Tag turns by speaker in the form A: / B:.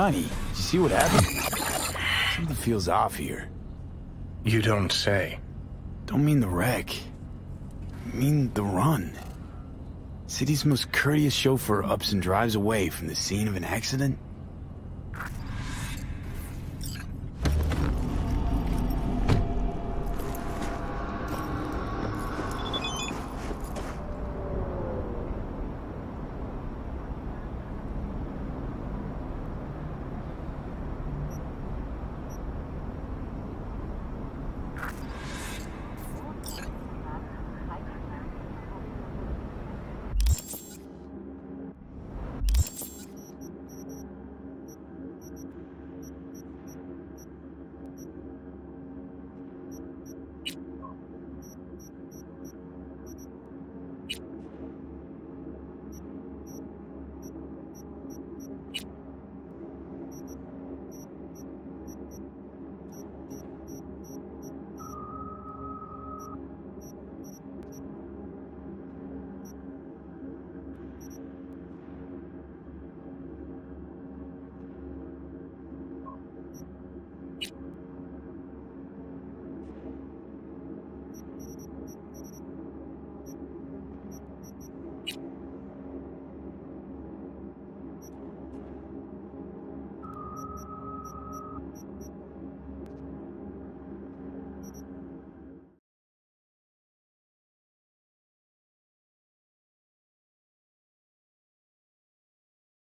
A: Johnny, did you see what happened? Something feels off here.
B: You don't say.
A: Don't mean the wreck. I mean the run. City's most courteous chauffeur ups and drives away from the scene of an accident.